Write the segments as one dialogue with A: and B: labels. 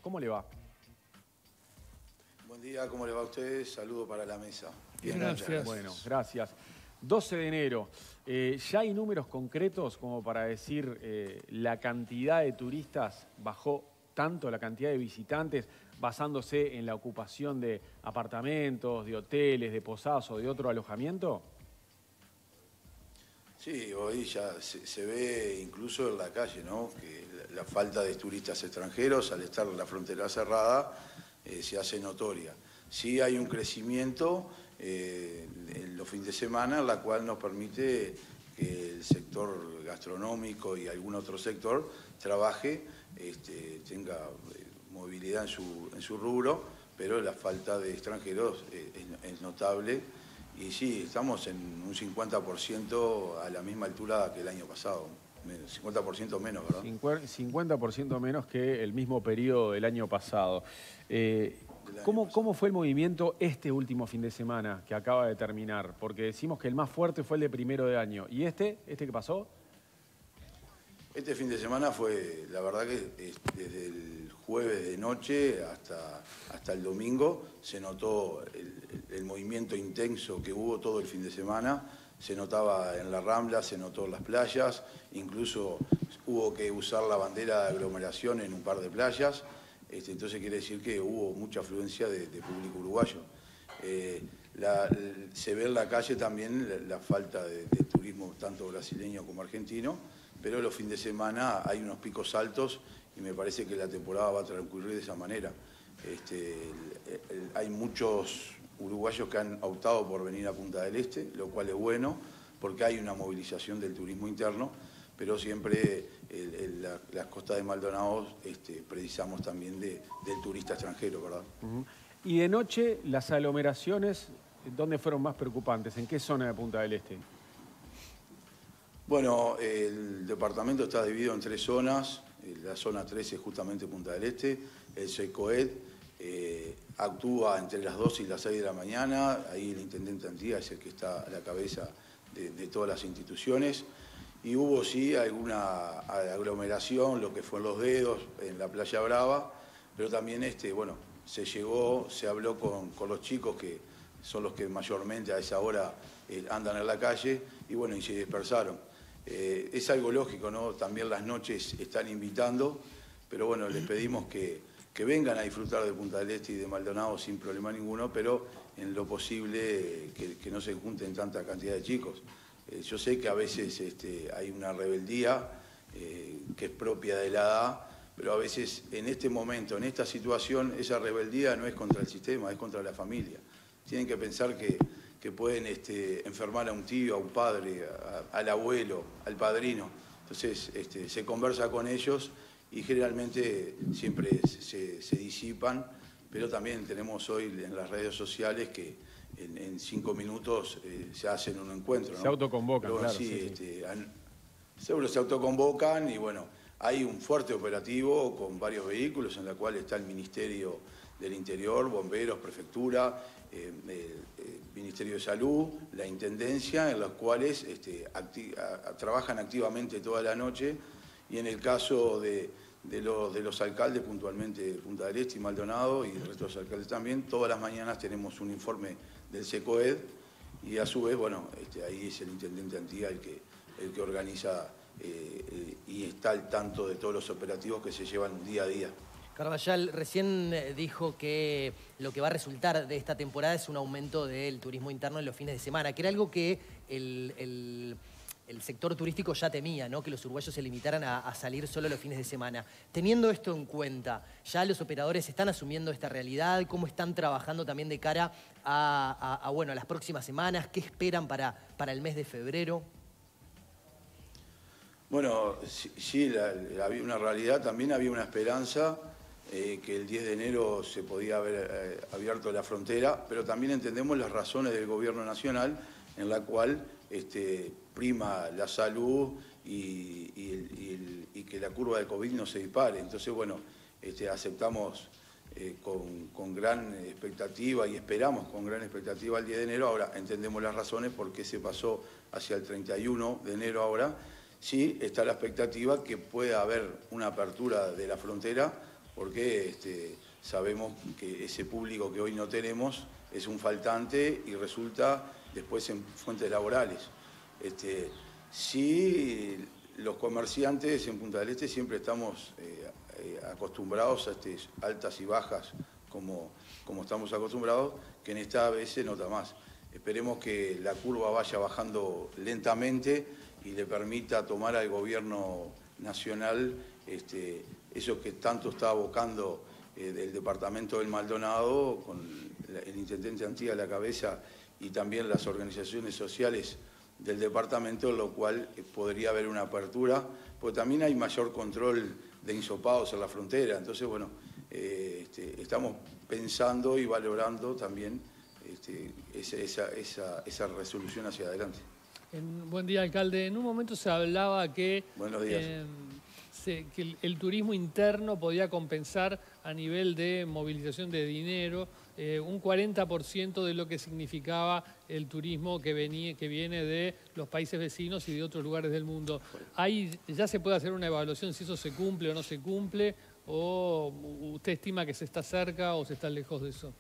A: ¿Cómo le va?
B: Buen día, ¿cómo le va a ustedes? Saludo para la mesa.
A: Bien, gracias. Bueno, gracias. 12 de enero, ¿ya hay números concretos como para decir la cantidad de turistas bajó tanto, la cantidad de visitantes, basándose en la ocupación de apartamentos, de hoteles, de posadas o de otro alojamiento?
B: Sí, hoy ya se ve incluso en la calle, ¿no? Que la falta de turistas extranjeros, al estar la frontera cerrada, se hace notoria. Sí hay un crecimiento en los fines de semana, la cual nos permite que el sector gastronómico y algún otro sector trabaje, tenga movilidad en su rubro, pero la falta de extranjeros es notable. Y sí, estamos en un 50% a la misma altura que el año pasado. 50% menos, ¿verdad?
A: 50% menos que el mismo periodo del año pasado. ¿Cómo fue el movimiento este último fin de semana que acaba de terminar? Porque decimos que el más fuerte fue el de primero de año. ¿Y este qué pasó?
B: Este fin de semana fue, la verdad que desde el jueves de noche hasta el domingo se notó el movimiento intenso que hubo todo el fin de semana. Se notaba en la Rambla, se notó en las playas, incluso hubo que usar la bandera de aglomeración en un par de playas. Entonces quiere decir que hubo mucha afluencia de público uruguayo. Se ve en la calle también la falta de turismo tanto brasileño como argentino, pero los fines de semana hay unos picos altos y me parece que la temporada va a transcurrir de esa manera. Hay muchos uruguayos que han optado por venir a Punta del Este, lo cual es bueno porque hay una movilización del turismo interno, pero siempre las costas de Maldonado precisamos también del turista extranjero, ¿verdad?
A: Y de noche, las aglomeraciones, ¿dónde fueron más preocupantes? ¿En qué zona de Punta del Este?
B: Bueno, el departamento está dividido en 3 zonas. La zona 13 es justamente Punta del Este. El SECOED actúa entre las 2 y las 6 de la mañana. Ahí el intendente Antía es el que está a la cabeza de todas las instituciones. Y hubo sí alguna aglomeración, lo que fue en Los Dedos, en la Playa Brava, pero también se habló con los chicos que son los que mayormente a esa hora andan en la calle y bueno, y se dispersaron. Es algo lógico, ¿no? También las noches están invitando, pero bueno, les pedimos que vengan a disfrutar de Punta del Este y de Maldonado sin problema ninguno, pero en lo posible que no se junten tanta cantidad de chicos. Yo sé que a veces hay una rebeldía que es propia de la edad, pero a veces en este momento, en esta situación, esa rebeldía no es contra el sistema, es contra la familia. Tienen que pensar que pueden enfermar a un tío, a un padre, al abuelo, al padrino. Entonces se conversa con ellos y generalmente siempre se disipan, pero también tenemos hoy en las redes sociales que en 5 minutos se hacen un encuentro, ¿no?
A: Se autoconvocan,
B: pero,
A: claro.
B: sí, seguro se autoconvocan y bueno, hay un fuerte operativo con varios vehículos en la cual está el Ministerio del Interior, Bomberos, Prefectura, Ministerio de Salud, la Intendencia, en los cuales trabajan activamente toda la noche y en el caso de los alcaldes, puntualmente de Punta del Este y Maldonado y el resto de los alcaldes también, todas las mañanas tenemos un informe del SECOED y a su vez, bueno, ahí es el intendente Antía el que organiza y está al tanto de todos los operativos que se llevan día a día.
C: Carvajal, recién dijo que lo que va a resultar de esta temporada es un aumento del turismo interno en los fines de semana, que era algo que el sector turístico ya temía, ¿no? Que los uruguayos se limitaran a salir solo los fines de semana. Teniendo esto en cuenta, ¿ya los operadores están asumiendo esta realidad? ¿Cómo están trabajando también de cara a las próximas semanas? ¿Qué esperan para el mes de febrero?
B: Bueno, sí, había una realidad, también había una esperanza que el 10 de enero se podía haber abierto la frontera, pero también entendemos las razones del gobierno nacional en la cual prima la salud y que la curva de COVID no se dispare. Entonces, bueno, aceptamos con gran expectativa y esperamos con gran expectativa el 10 de enero. Ahora entendemos las razones por qué se pasó hacia el 31 de enero ahora. Sí está la expectativa que pueda haber una apertura de la frontera porque sabemos que ese público que hoy no tenemos es un faltante y resulta después en fuentes laborales. Sí, los comerciantes en Punta del Este siempre estamos acostumbrados a altas y bajas como estamos acostumbrados, que en esta vez se nota más. Esperemos que la curva vaya bajando lentamente y le permita tomar al gobierno nacional eso que tanto está abocando del departamento del Maldonado, con el intendente Antía a la cabeza y también las organizaciones sociales del departamento, lo cual podría haber una apertura, porque también hay mayor control de insopados en la frontera. Entonces, bueno, estamos pensando y valorando también esa resolución hacia adelante.
D: Buen día, alcalde. En un momento se hablaba que,
B: Buenos días.
D: Que el turismo interno podía compensar a nivel de movilización de dinero un 40% de lo que significaba el turismo que viene de los países vecinos y de otros lugares del mundo. ¿Ahí ya se puede hacer una evaluación si eso se cumple o no se cumple? ¿O usted estima que se está cerca o se está lejos de eso?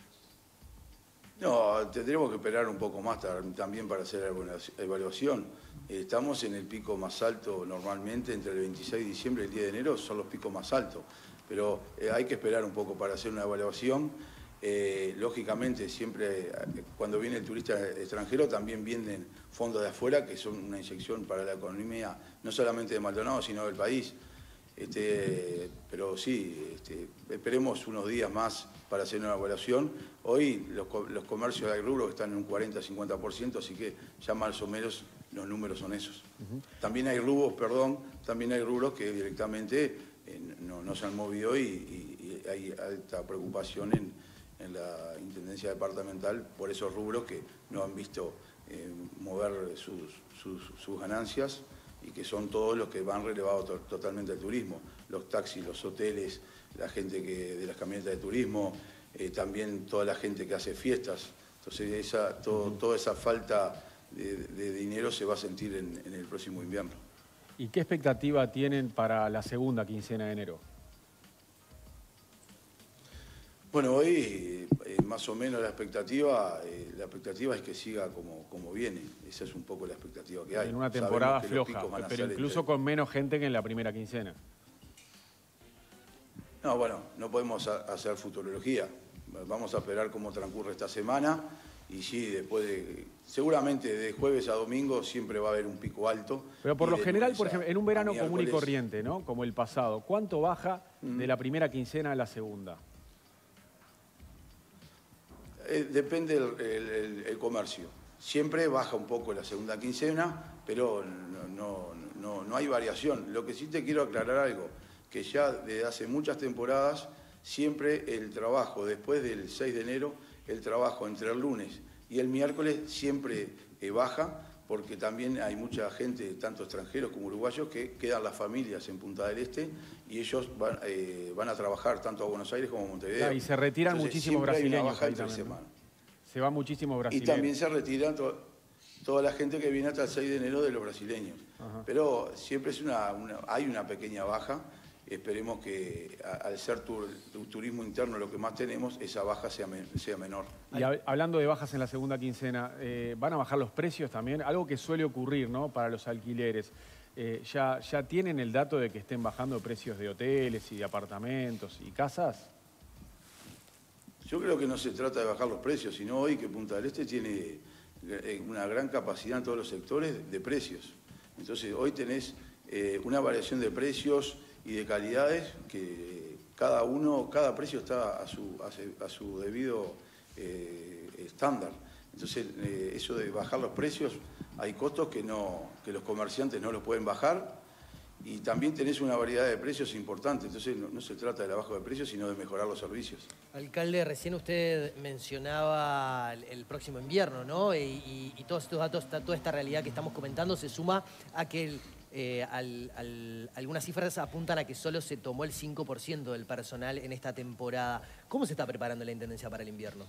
B: No, tendremos que esperar un poco más también para hacer alguna evaluación. Estamos en el pico más alto normalmente, entre el 26 de diciembre y el 10 de enero son los picos más altos, pero hay que esperar un poco para hacer una evaluación. Lógicamente, siempre cuando viene el turista extranjero también vienen fondos de afuera que son una inyección para la economía, no solamente de Maldonado, sino del país. Pero sí, esperemos unos días más para hacer una evaluación. Hoy los comercios de rubro están en un 40-50%, así que ya más o menos los números son esos. También hay rubros que directamente no se han movido y hay alta preocupación en la Intendencia Departamental por esos rubros que no han visto mover sus ganancias, y que son todos los que van relevados totalmente al turismo, los taxis, los hoteles, la gente de las camionetas de turismo, también toda la gente que hace fiestas. Entonces toda esa falta de dinero se va a sentir en el próximo invierno.
A: ¿Y qué expectativa tienen para la segunda quincena de enero?
B: Bueno, hoy más o menos la expectativa es que siga como viene. Esa es un poco la expectativa que hay.
A: En una temporada floja, pero incluso con menos gente que en la primera quincena.
B: No, bueno, no podemos hacer futurología. Vamos a esperar cómo transcurre esta semana y sí, seguramente de jueves a domingo siempre va a haber un pico alto.
A: Pero por lo general, por ejemplo, en un verano común y corriente, ¿no? Como el pasado, ¿cuánto baja de la primera quincena a la segunda?
B: Depende el comercio. Siempre baja un poco la segunda quincena, pero no hay variación. Lo que sí te quiero aclarar algo, que ya desde hace muchas temporadas, siempre el trabajo después del 6 de enero, el trabajo entre el lunes y el miércoles siempre baja, porque también hay mucha gente, tanto extranjeros como uruguayos, que quedan las familias en Punta del Este y ellos van a trabajar tanto a Buenos Aires como a Montevideo.
A: Y se retiran muchísimos brasileños. Se van muchísimos brasileños.
B: Y también se retiran toda la gente que viene hasta el 6 de enero de los brasileños. Ajá. Pero siempre hay una pequeña baja. Esperemos que al ser turismo interno lo que más tenemos, esa baja sea menor.
A: Y hablando de bajas en la segunda quincena, ¿van a bajar los precios también? Algo que suele ocurrir, ¿no?, para los alquileres. ¿Ya tienen el dato de que estén bajando precios de hoteles y de apartamentos y casas?
B: Yo creo que no se trata de bajar los precios, sino hoy que Punta del Este tiene una gran capacidad en todos los sectores de precios. Entonces hoy tenés una variación de precios y de calidades que cada precio está a su debido estándar. Entonces eso de bajar los precios, hay costos que los comerciantes no los pueden bajar, y también tenés una variedad de precios importante. Entonces no se trata de la baja de precios, sino de mejorar los servicios. Alcalde,
C: recién usted mencionaba el próximo invierno, ¿no? Y todos estos datos, toda esta realidad que estamos comentando se suma a que algunas cifras apuntan a que solo se tomó el 5% del personal en esta temporada. ¿Cómo se está preparando la Intendencia para el invierno?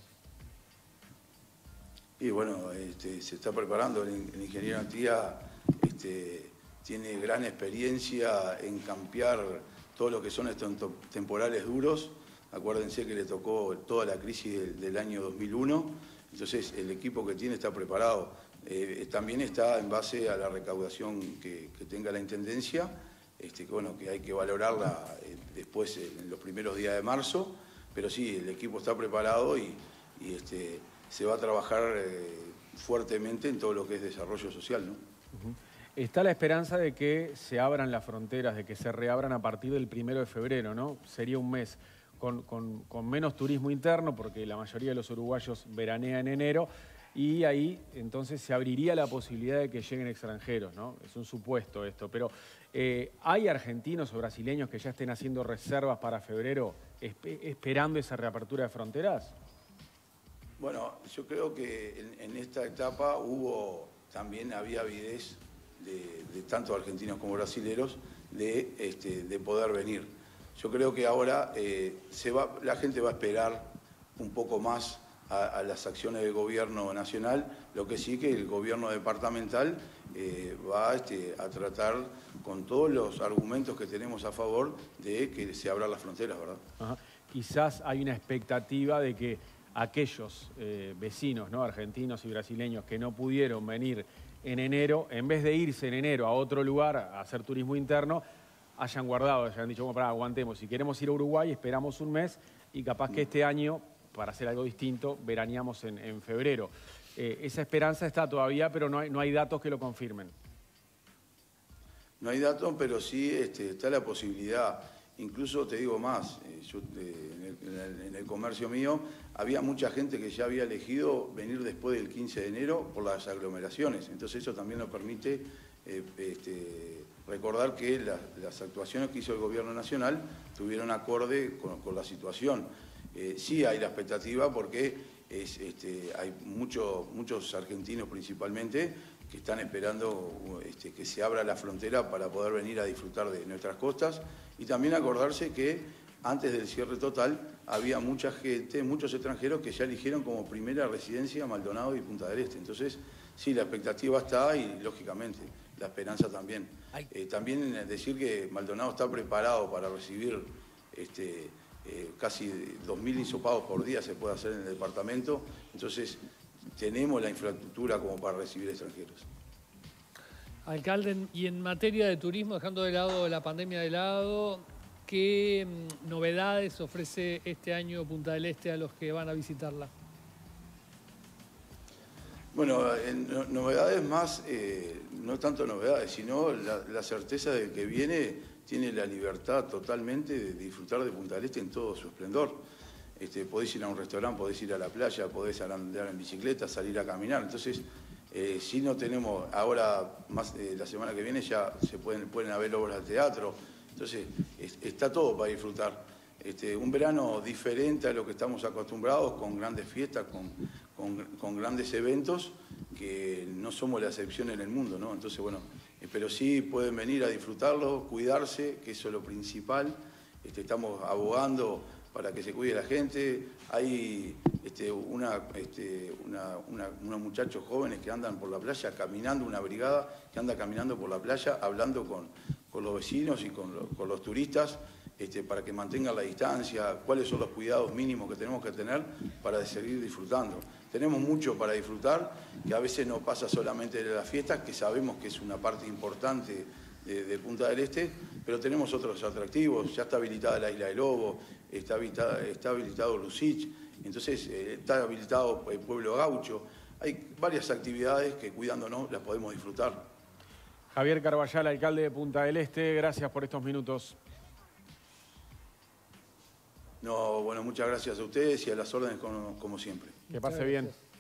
B: Y bueno, se está preparando. El ingeniero Antía tiene gran experiencia en campear todo lo que son estos temporales duros. Acuérdense que le tocó toda la crisis del año 2001, entonces el equipo que tiene está preparado. También está en base a la recaudación que tenga la Intendencia, que bueno, que hay que valorarla después en los primeros días de marzo, pero sí, el equipo está preparado y se va a trabajar fuertemente en todo lo que es desarrollo social, ¿no?
A: Está la esperanza de que se abran las fronteras, de que se reabran a partir del 1 de febrero, ¿no? Sería un mes con menos turismo interno, porque la mayoría de los uruguayos veranea en enero, y ahí entonces se abriría la posibilidad de que lleguen extranjeros, ¿no? Es un supuesto esto, pero ¿hay argentinos o brasileños que ya estén haciendo reservas para febrero esperando esa reapertura de fronteras?
B: Bueno, yo creo que en esta etapa había avidez de tanto argentinos como brasileros de poder venir. Yo creo que ahora la gente va a esperar un poco más a las acciones del gobierno nacional, lo que sí que el gobierno departamental va a tratar con todos los argumentos que tenemos a favor de que se abran las fronteras, ¿verdad?
A: Ajá. Quizás hay una expectativa de que aquellos vecinos, ¿no?, argentinos y brasileños que no pudieron venir en enero, en vez de irse en enero a otro lugar a hacer turismo interno, hayan guardado, hayan dicho, bueno, pará, aguantemos, si queremos ir a Uruguay esperamos un mes y capaz que este año, para hacer algo distinto, veraneamos en febrero. Esa esperanza está todavía, pero no hay datos que lo confirmen.
B: No hay datos, pero sí está la posibilidad. Incluso te digo más, yo en el comercio mío había mucha gente que ya había elegido venir después del 15 de enero por las aglomeraciones. Entonces eso también nos permite recordar que las actuaciones que hizo el gobierno nacional tuvieron acorde con la situación. Sí hay la expectativa porque hay muchos argentinos principalmente que están esperando que se abra la frontera para poder venir a disfrutar de nuestras costas, y también acordarse que antes del cierre total había mucha gente, muchos extranjeros que ya eligieron como primera residencia Maldonado y Punta del Este. Entonces, sí, la expectativa está y, lógicamente, la esperanza también. También decir que Maldonado está preparado para recibir casi 2.000 hisopados por día se puede hacer en el departamento, entonces tenemos la infraestructura como para recibir extranjeros.
D: Alcalde, y en materia de turismo, dejando de lado la pandemia de lado, ¿qué novedades ofrece este año Punta del Este a los que van a visitarla?
B: Bueno, novedades más, no tanto novedades, sino la certeza de que viene tiene la libertad totalmente de disfrutar de Punta del Este en todo su esplendor. Podés ir a un restaurante, podés ir a la playa, podés andar en bicicleta, salir a caminar. Entonces, si no tenemos, ahora más la semana que viene ya se pueden haber obras de teatro. Entonces, está todo para disfrutar. Un verano diferente a lo que estamos acostumbrados, con grandes fiestas, con grandes eventos, que no somos la excepción en el mundo, ¿no? Entonces, bueno, pero sí pueden venir a disfrutarlo, cuidarse, que eso es lo principal. Estamos abogando para que se cuide la gente. Hay unos muchachos jóvenes que andan por la playa caminando, una brigada que anda caminando por la playa, hablando con los vecinos y con los turistas, para que mantengan la distancia, cuáles son los cuidados mínimos que tenemos que tener para seguir disfrutando. Tenemos mucho para disfrutar, que a veces no pasa solamente de las fiestas, que sabemos que es una parte importante de Punta del Este, pero tenemos otros atractivos. Ya está habilitada la Isla del Lobo, está habilitado Lucich, entonces está habilitado el Pueblo Gaucho. Hay varias actividades que, cuidándonos, las podemos disfrutar.
A: Javier Carballal, alcalde de Punta del Este, gracias por estos minutos.
B: No, bueno, muchas gracias a ustedes y a las órdenes como siempre.
A: Que pase bien.